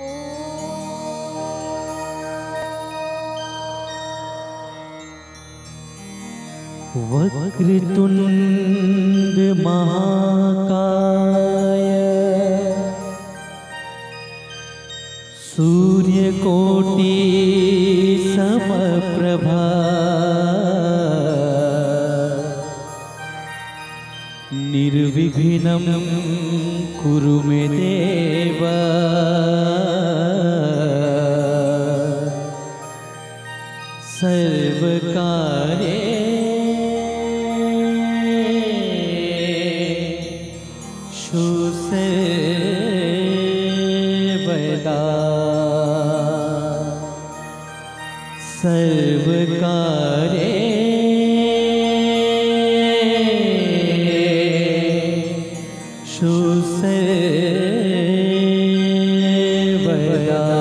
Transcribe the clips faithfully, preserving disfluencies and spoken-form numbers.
वक्रतुंड महाकाय सूर्यकोटि समप्रभा निर्विघ्नं कुरु मे देव सर्वकार्येषु सर्वदा सर्वकार्येषु सर्वदा।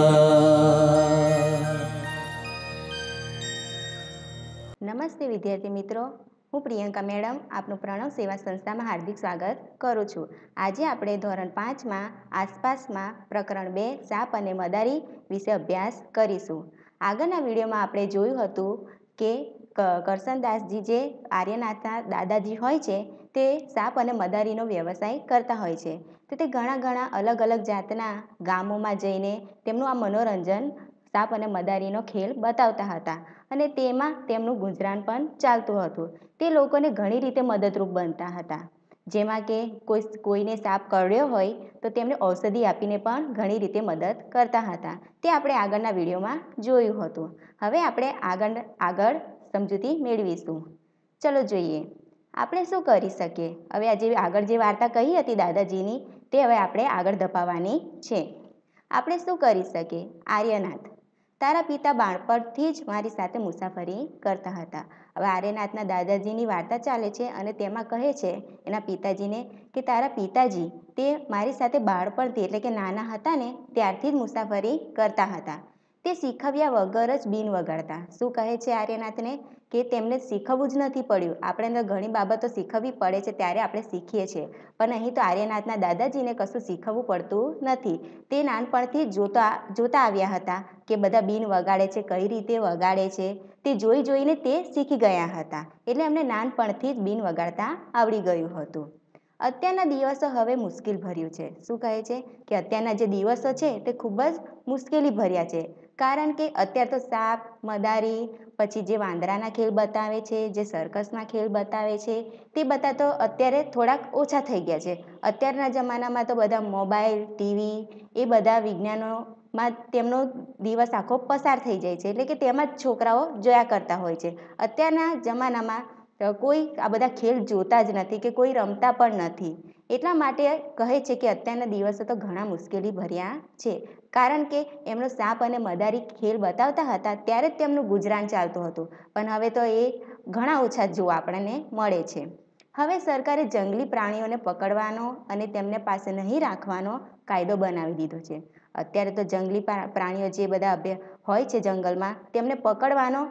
નમસ્તે વિદ્યાર્થી મિત્રો, હું પ્રિયંકા મેડમ આપનું પ્રણવ સેવા સંસ્થામાં હાર્દિક સ્વાગત કરું છું. આજે આપણે ધોરણ પાંચમાં આસપાસમાં પ્રકરણ બે સાપ અને મદારી વિશે અભ્યાસ કરીશું. આગળના વિડીયોમાં આપણે જોયું હતું કે કરશનદાસજી જે આર્યનાથના દાદાજી હોય છે તે સાપ અને મદારીનો વ્યવસાય કરતા હોય છે. તો તે ઘણા ઘણા અલગ અલગ જાતના ગામોમાં જઈને તેમનું આ મનોરંજન સાપ અને મદારીનો ખેલ બતાવતા હતા અને તેમાં તેમનું ગુજરાન પણ ચાલતું હતું. તે લોકોને ઘણી રીતે મદદરૂપ બનતા હતા, જેમાં કે કોઈ કોઈને સાપ કરડ્યો હોય તો તેમને ઔષધિ આપીને પણ ઘણી રીતે મદદ કરતા હતા. તે આપણે આગળના વિડીયોમાં જોયું હતું. હવે આપણે આગળ આગળ સમજૂતી મેળવીશું. ચલો જોઈએ આપણે શું કરી શકીએ. હવે આ જે આગળ જે વાર્તા કહી હતી દાદાજીની, તે હવે આપણે આગળ ધપાવવાની છે. આપણે શું કરી શકીએ. આર્યનાથ, તારા પિતા બાળપણથી જ મારી સાથે મુસાફરી કરતા હતા. હવે આર્યનાથના દાદાજીની વાર્તા ચાલે છે અને તેમાં કહે છે એના પિતાજીને કે તારા પિતાજી તે મારી સાથે બાળપણથી એટલે કે નાના હતા ને ત્યારથી જ મુસાફરી કરતા હતા. તે શીખવ્યા વગર જ બિન વગાડતા. શું કહે છે આર્યનાથને કે તેમને શીખવવું જ નથી પડ્યું. આપણે ઘણી બાબતો શીખવવી પડે છે ત્યારે આપણે શીખીએ છીએ, પણ અહીં તો આર્યનાથના દાદાજીને કશું શીખવવું પડતું નથી. તે નાનપણથી જ જોતા જોતા આવ્યા હતા કે બધા બીન વગાડે છે, કઈ રીતે વગાડે છે, તે જોઈ જોઈને તે શીખી ગયા હતા. એટલે એમને નાનપણથી જ બીન વગાડતા આવડી ગયું હતું. અત્યારના દિવસો હવે મુશ્કેલ ભર્યું છે. શું કહે છે કે અત્યારના જે દિવસો છે તે ખૂબ જ મુશ્કેલી ભર્યા છે, કારણ કે અત્યારે તો સાપ મદારી પછી જે વાંદરાના ખેલ બતાવે છે, જે સર્કસના ખેલ બતાવે છે, તે બધા તો અત્યારે થોડાક ઓછા થઈ ગયા છે. અત્યારના જમાનામાં તો બધા મોબાઈલ ટીવી એ બધા વિજ્ઞાનોમાં તેમનો દિવસ આખો પસાર થઈ જાય છે, એટલે કે તેમાં જ છોકરાઓ જોયા કરતા હોય છે. અત્યારના જમાનામાં કોઈ આ બધા ખેલ જોતા જ નથી કે કોઈ રમતા પણ નથી. એટલા માટે કહે છે કે અત્યારના દિવસો તો ઘણા મુશ્કેલી ભર્યા છે, કારણ કે એમનો સાપ અને મદારી ખેલ બતાવતા હતા ત્યારે જ તેમનું ગુજરાન ચાલતું હતું, પણ હવે તો એ ઘણા ઓછા જોવા આપણને મળે છે. હવે સરકારે જંગલી પ્રાણીઓને પકડવાનો અને તેમને પાસે નહીં રાખવાનો કાયદો બનાવી દીધો છે. અત્યારે તો જંગલી પ્રાણીઓ જે બધા હોય છે જંગલમાં તેમને પકડવાનો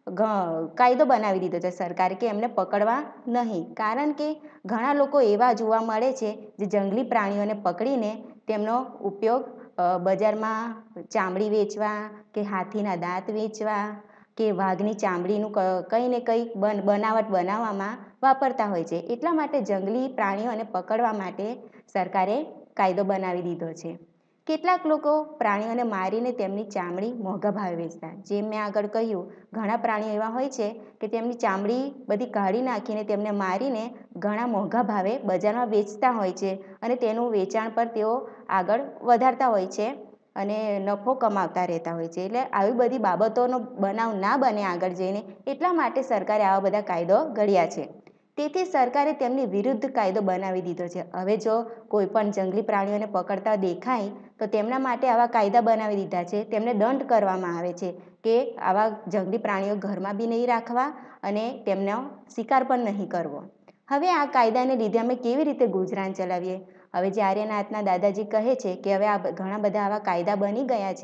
કાયદો બનાવી દીધો છે સરકારે કે એમને પકડવા નહીં, કારણ કે ઘણા લોકો એવા જોવા મળે છે જે જંગલી પ્રાણીઓને પકડીને તેમનો ઉપયોગ બજારમાં ચામડી વેચવા કે હાથીના દાંત વેચવા કે વાઘની ચામડીનું કંઈ ને કંઈ બન બનાવટ બનાવવામાં વાપરતા હોય છે. એટલા માટે જંગલી પ્રાણીઓને પકડવા માટે સરકારે કાયદો બનાવી દીધો છે. કેટલાક લોકો પ્રાણીઓને મારીને તેમની ચામડી મોંઘા ભાવે વેચતા. જેમ મેં આગળ કહ્યું, ઘણા પ્રાણીઓ એવા હોય છે કે તેમની ચામડી બધી કાઢી નાખીને તેમને મારીને ઘણા મોંઘા ભાવે બજારમાં વેચતા હોય છે અને તેનું વેચાણ પર તેઓ આગળ વધારતા હોય છે અને નફો કમાવતા રહેતા હોય છે. એટલે આવી બધી બાબતોનો બનાવ ના બને આગળ જઈને, એટલા માટે સરકારે આવા બધા કાયદો ઘડ્યા છે. તેથી સરકારે તેમની વિરુદ્ધ કાયદો બનાવી દીધો છે. હવે જો કોઈ પણ જંગલી પ્રાણીઓને પકડતા દેખાય તો તેમના માટે આવા કાયદા બનાવી દીધા છે. તેમને દંડ કરવામાં આવે છે કે આવા જંગલી પ્રાણીઓ ઘરમાં બી નહીં રાખવા અને તેમનો શિકાર પણ નહીં કરવો. હવે આ કાયદાને લીધે અમે કેવી રીતે ગુજરાન ચલાવીએ. હવે જે આર્યનાથના દાદાજી કહે છે કે હવે આ ઘણા બધા આવા કાયદા બની ગયા છે,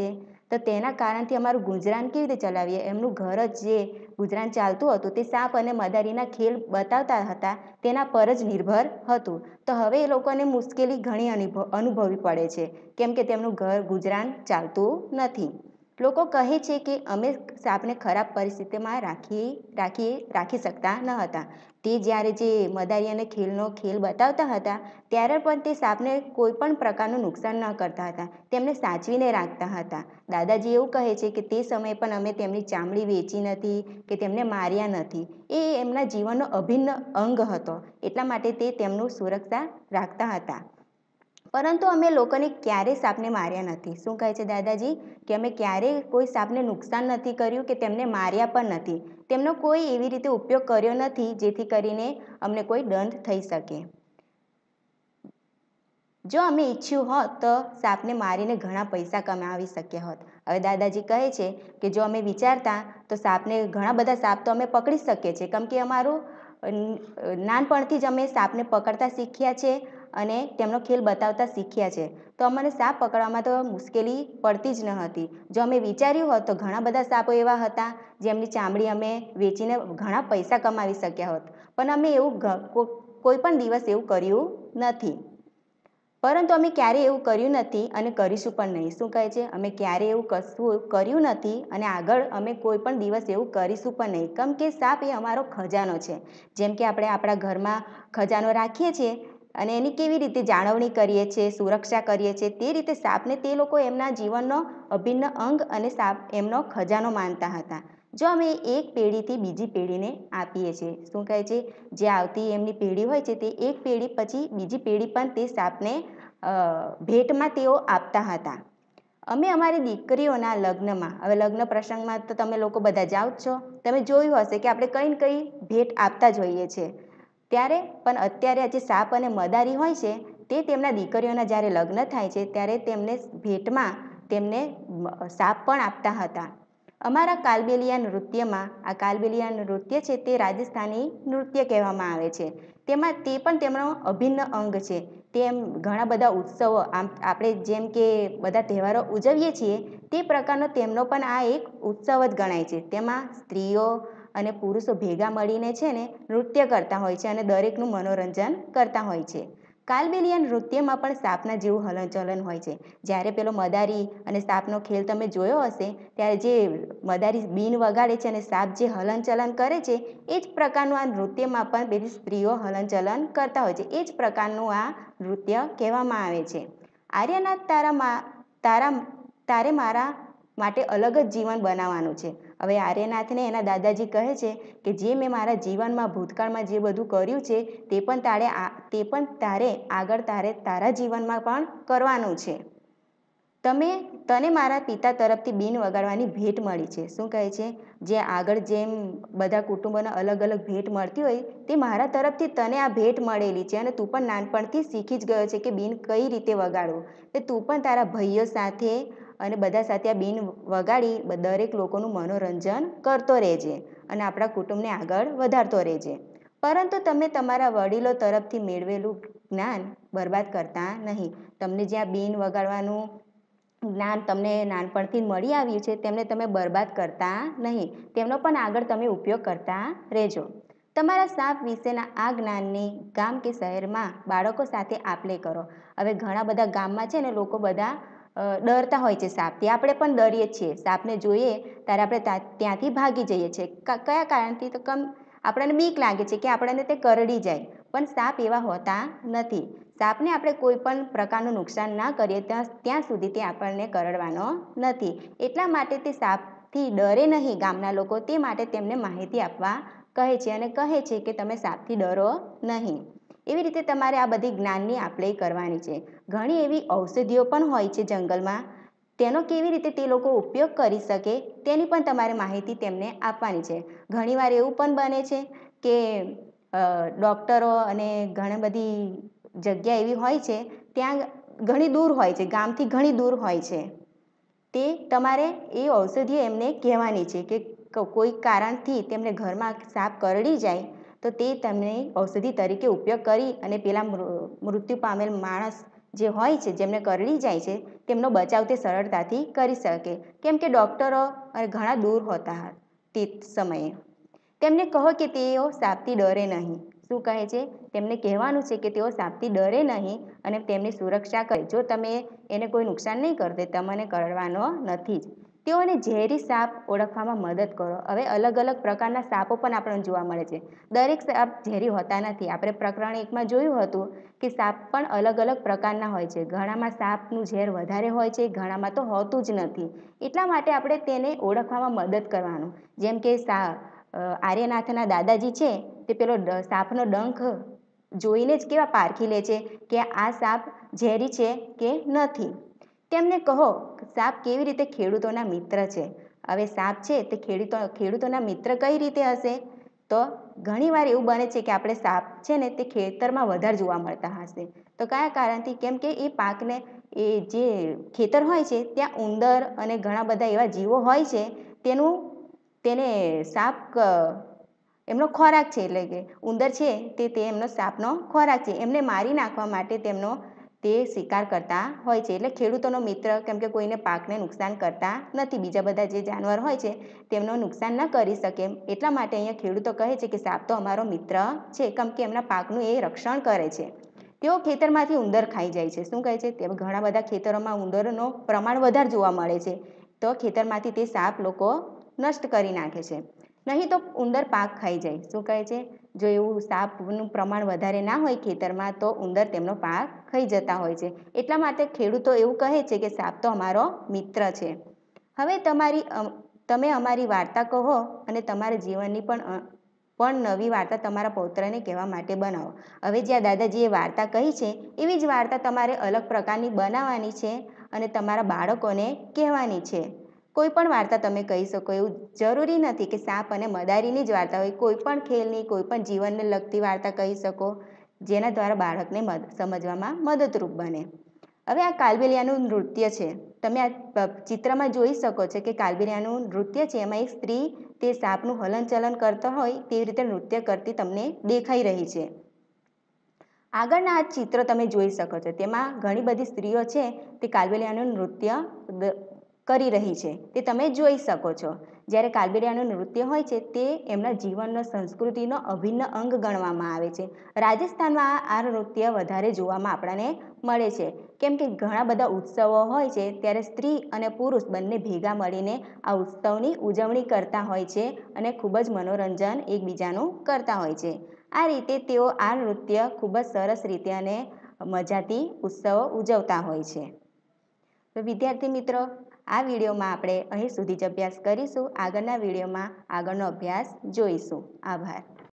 તો તેના કારણથી અમારું ગુજરાન કેવી રીતે ચલાવીએ? એમનું ઘર જ જે ગુજરાન ચાલતું હતું તે સાપ અને મદારીના ખેલ બતાવતા હતા તેના પર જ નિર્ભર હતું. તો હવે એ લોકોને મુશ્કેલી ઘણી અનુભવ અનુભવવી પડે છે, કેમ કે તેમનું ઘર ગુજરાન ચાલતું નથી. લોકો કહે છે કે અમે સાપને ખરાબ પરિસ્થિતિમાં રાખી રાખી રાખી શકતા ન હતા. તે જ્યારે જે મદારી અને ખેલનો ખેલ બતાવતા હતા ત્યારે પણ તે સાપને કોઈ પણ પ્રકારનું નુકસાન ન કરતા હતા, તેમને સાચવીને રાખતા હતા. દાદાજી એવું કહે છે કે તે સમયે પણ અમે તેમની ચામડી વેચી નથી કે તેમને માર્યા નથી. એ એમના જીવનનો અભિન્ન અંગ હતો, એટલા માટે તે તેમનું સુરક્ષા રાખતા હતા. પરંતુ અમે લોકોને ક્યારેય સાપને માર્યા નથી. શું કહે છે દાદાજી? કે અમે ક્યારેય કોઈ સાપને નુકસાન નથી કર્યું કે તેમને માર્યા પણ નથી. તેમનો કોઈ એવી રીતે ઉપયોગ કર્યો નથી જેથી કરીને અમને કોઈ દંડ થઈ શકે. જો અમે ઈચ્છ્યું હોત તો સાપને મારીને ઘણા પૈસા કમાવી શક્યા હોત. હવે દાદાજી કહે છે કે જો અમે વિચારતા તો સાપને ઘણા બધા સાપ તો અમે પકડી શકીએ છીએ, કેમ કે અમારું નાનપણથી જ અમે સાપને પકડતા શીખ્યા છે અને તેમનો ખેલ બતાવતા શીખ્યા છે. તો અમને સાપ પકડવામાં તો મુશ્કેલી પડતી જ ન હતી. જો અમે વિચાર્યું હોત તો ઘણા બધા સાપો એવા હતા જેમની ચામડી અમે વેચીને ઘણા પૈસા કમાવી શક્યા હોત, પણ અમે એવું કોઈ પણ દિવસ એવું કર્યું નથી. પરંતુ અમે ક્યારેય એવું કર્યું નથી અને કરીશું પણ નહીં. શું કહે છે? અમે ક્યારેય એવું કશું કર્યું નથી અને આગળ અમે કોઈ પણ દિવસ એવું કરીશું પણ નહીં, કેમ કે સાપ એ અમારો ખજાનો છે. જેમ કે આપણે આપણા ઘરમાં ખજાનો રાખીએ છીએ અને એની કેવી રીતે જાળવણી કરીએ છીએ, સુરક્ષા કરીએ છીએ, તે રીતે સાપને તે લોકો એમના જીવનનો અભિન્ન અંગ અને સાપ એમનો ખજાનો માનતા હતા. જો અમે એક પેઢીથી બીજી પેઢીને આપીએ છીએ, શું કહે છે? જે આવતી એમની પેઢી હોય છે તે એક પેઢી પછી બીજી પેઢી પણ તે સાપને ભેટમાં તેઓ આપતા હતા. અમે અમારી દીકરીઓના લગ્નમાં, હવે લગ્ન પ્રસંગમાં તો તમે લોકો બધા જાઓ જ છો, તમે જોયું હશે કે આપણે કંઈ ને કંઈ ભેટ આપતા જ હોઈએ છીએ. ત્યારે પણ અત્યારે જે સાપ અને મદારી હોય છે તે તેમના દીકરીઓના જ્યારે લગ્ન થાય છે ત્યારે તેમને ભેટમાં તેમને સાપ પણ આપતા હતા. અમારા કાલબેલિયા નૃત્યમાં, આ કાલબેલિયા નૃત્ય છે તે રાજસ્થાની નૃત્ય કહેવામાં આવે છે. તેમાં તે પણ તેમનો અભિન્ન અંગ છે. તેમ ઘણા બધા ઉત્સવો, આમ આપણે જેમ કે બધા તહેવારો ઉજવીએ છીએ તે પ્રકારનો તેમનો પણ આ એક ઉત્સવ જ ગણાય છે. તેમાં સ્ત્રીઓ અને પુરુષો ભેગા મળીને છે ને નૃત્ય કરતા હોય છે અને દરેકનું મનોરંજન કરતા હોય છે. કાલબેલિયા નૃત્યમાં પણ સાપના જેવું હલનચલન હોય છે. જ્યારે પેલો મદારી અને સાપનો ખેલ તમે જોયો હશે ત્યારે જે મદારી બીન વગાડે છે અને સાપ જે હલનચલન કરે છે એ જ પ્રકારનું આ નૃત્યમાં પણ બધી સ્ત્રીઓ હલનચલન કરતા હોય છે. એ જ પ્રકારનું આ નૃત્ય કહેવામાં આવે છે. આર્યનાથ, તારા તારા તારે મારા માટે અલગ જ જીવન બનાવવાનું છે. હવે આર્યનાથને એના દાદાજી કહે છે કે જે મેં મારા જીવનમાં ભૂતકાળમાં જે બધું કર્યું છે તે પણ તારે તે પણ તારે આગળ તારે તારા જીવનમાં પણ કરવાનું છે. તમે તને મારા પિતા તરફથી બીન વગાડવાની ભેટ મળી છે. શું કહે છે? જે આગળ જેમ બધા કુટુંબોને અલગ અલગ ભેટ મળતી હોય તે મારા તરફથી તને આ ભેટ મળેલી છે અને તું પણ નાનપણથી શીખી જ ગયો છે કે બીન કઈ રીતે વગાડવું. તો તું પણ તારા ભાઈઓ સાથે અને બધા સાથે આ બીન વગાડી દરેક લોકોનું મનોરંજન કરતો રહેજે અને આપણા કુટુંબને આગળ વધારતો રહેજે. પરંતુ તમે તમારા વડીલો તરફથી મેળવેલું જ્ઞાન બરબાદ કરતા નહીં. તમને જે આ બીન વગાડવાનું જ્ઞાન તમને નાનપણથી મળી આવ્યું છે તેમને તમે બરબાદ કરતા નહીં. તેમનો પણ આગળ તમે ઉપયોગ કરતા રહેજો. તમારા સાપ વિશેના આ જ્ઞાનની ગામ કે શહેરમાં બાળકો સાથે આપ-લે કરો. હવે ઘણા બધા ગામમાં છે ને લોકો બધા ડરતા હોય છે સાપથી. આપણે પણ ડરીએ છીએ. સાપને જોઈએ ત્યારે આપણે ત્યાંથી ભાગી જઈએ છીએ. કયા કારણથી? તો કમ આપણને બીક લાગે છે કે આપણને તે કરડી જાય. પણ સાપ એવા હોતા નથી. સાપને આપણે કોઈ પણ પ્રકારનું નુકસાન ના કરીએ ત્યાં ત્યાં સુધી તે આપણને કરડવાનો નથી. એટલા માટે તે સાપથી ડરે નહીં ગામના લોકો, તે માટે તેમને માહિતી આપવા કહે છે અને કહે છે કે તમે સાપથી ડરો નહીં. એવી રીતે તમારે આ બધી જ્ઞાનની આપ-લે કરવાની છે. ઘણી એવી ઔષધિઓ પણ હોય છે જંગલમાં, તેનો કેવી રીતે તે લોકો ઉપયોગ કરી શકે તેની પણ તમારે માહિતી તેમને આપવાની છે. ઘણીવાર એવું પણ બને છે કે ડૉક્ટરો અને ઘણી બધી જગ્યા એવી હોય છે ત્યાં ઘણી દૂર હોય છે, ગામથી ઘણી દૂર હોય છે. તે તમારે એ ઔષધિ એમને કહેવાની છે કે કોઈ કારણથી તેમને ઘરમાં સાપ કરડી જાય તો તે તમને ઔષધિ તરીકે ઉપયોગ કરી અને પેલા મૃત્યુ પામેલ માણસ જે હોય છે, જેમને કરડી જાય છે, તેમનો બચાવ તે સરળતાથી કરી શકે, કેમ કે ડૉક્ટરો ઘણા દૂર હોતા તે સમયે. તેમને કહો કે તેઓ સાપથી ડરે નહીં. શું કહે છે? તેમને કહેવાનું છે કે તેઓ સાપથી ડરે નહીં અને તેમની સુરક્ષા કરે. જો તમે એને કોઈ નુકસાન નહીં કરો, તમને કરડવાનો નથી જ. તેઓને ઝેરી સાપ ઓળખવામાં મદદ કરો. હવે અલગ અલગ પ્રકારના સાપો પણ આપણને જોવા મળે છે. દરેક સાપ ઝેરી હોતા નથી. આપણે પ્રકરણ એકમાં જોયું હતું કે સાપ પણ અલગ અલગ પ્રકારના હોય છે. ઘણામાં સાપનું ઝેર વધારે હોય છે, ઘણામાં તો હોતું જ નથી. એટલા માટે આપણે તેને ઓળખવામાં મદદ કરવાનું. જેમ કે સા આર્યનાથના દાદાજી છે તે પેલો સાપનો ડંખ જોઈને જ કેવા પારખી લે છે કે આ સાપ ઝેરી છે કે નથી. તેમને કહો સાપ કેવી રીતે ખેડૂતોના મિત્ર છે. હવે સાપ છે તે ખેડૂતો ખેડૂતોના મિત્ર કઈ રીતે હશે? તો ઘણીવાર એવું બને છે કે આપણે સાપ છે ને તે ખેતરમાં વધારે જોવા મળતા હશે. તો કયા કારણથી? કેમ કે એ પાકને એ જે ખેતર હોય છે ત્યાં ઉંદર અને ઘણા બધા એવા જીવો હોય છે, તેનું તેને સાપ એમનો ખોરાક છે. એટલે કે ઉંદર છે તે તે એમનો સાપનો ખોરાક છે. એમને મારી નાખવા માટે તેમનો તે શિકાર કરતા હોય છે. એટલે ખેડૂતોનો મિત્ર, કેમ કે કોઈને પાકને નુકસાન કરતા નથી. બીજા બધા જે જાનવર હોય છે તેમનો નુકસાન ન કરી શકે, એટલા માટે અહીંયા ખેડૂતો કહે છે કે સાપ તો અમારો મિત્ર છે, કેમ કે એમના પાકનું એ રક્ષણ કરે છે. તેઓ ખેતરમાંથી ઉંદર ખાઈ જાય છે. શું કહે છે? તે ઘણા બધા ખેતરોમાં ઉંદરનો પ્રમાણ વધારે જોવા મળે છે, તો ખેતરમાંથી તે સાપ લોકો નષ્ટ કરી નાખે છે. નહીં તો ઉંદર પાક ખાઈ જાય. શું કહે છે? જો એવું સાપનું પ્રમાણ વધારે ના હોય ખેતરમાં તો ઉંદર તેમનો પાક ખાઈ જતા હોય છે. એટલા માટે ખેડૂતો એવું કહે છે કે સાપ તો અમારો મિત્ર છે. હવે તમારી તમે અમારી વાર્તા કહો અને તમારા જીવનની પણ પણ નવી વાર્તા તમારા પૌત્રને કહેવા માટે બનાવો. હવે જે આ દાદાજીએ વાર્તા કહી છે એવી જ વાર્તા તમારે અલગ પ્રકારની બનાવવાની છે અને તમારા બાળકોને કહેવાની છે. કોઈ પણ વાર્તા તમે કહી શકો. એવું જરૂરી નથી કે સાપ અને મદારીની જ વાર્તા હોય. કોઈ પણ ખેલની, કોઈ પણ જીવનને લગતી વાર્તા કહી શકો, જેના દ્વારા બાળકને મદ સમજવામાં મદદરૂપ બને. હવે આ કાલબેલિયાનું નૃત્ય છે. તમે આ ચિત્રમાં જોઈ શકો છો કે કાલબેલિયાનું નૃત્ય છે. એમાં એક સ્ત્રી તે સાપનું હલનચલન કરતો હોય તેવી રીતે નૃત્ય કરતી તમને દેખાઈ રહી છે. આગળના આ ચિત્ર તમે જોઈ શકો છો. તેમાં ઘણી બધી સ્ત્રીઓ છે તે કાલબેલિયાનું નૃત્ય કરી રહી છે, તે તમે જોઈ શકો છો. જ્યારે કાલબેલિયાનું નૃત્ય હોય છે તે એમના જીવનનો, સંસ્કૃતિનો અભિન્ન અંગ ગણવામાં આવે છે. રાજસ્થાનમાં આ નૃત્ય વધારે જોવામાં આપણને મળે છે, કેમ કે ઘણા બધા ઉત્સવો હોય છે ત્યારે સ્ત્રી અને પુરુષ બંને ભેગા મળીને આ ઉત્સવની ઉજવણી કરતા હોય છે અને ખૂબ જ મનોરંજન એકબીજાનું કરતા હોય છે. આ રીતે તેઓ આ નૃત્ય ખૂબ જ સરસ રીતે અને મજાથી ઉત્સવો ઉજવતા હોય છે. તો વિદ્યાર્થી મિત્રો, આ વિડીયોમાં આપણે અહીં સુધી જ અભ્યાસ કરીશું. આગળના વિડીયોમાં આગળનો અભ્યાસ જોઈશું. આભાર.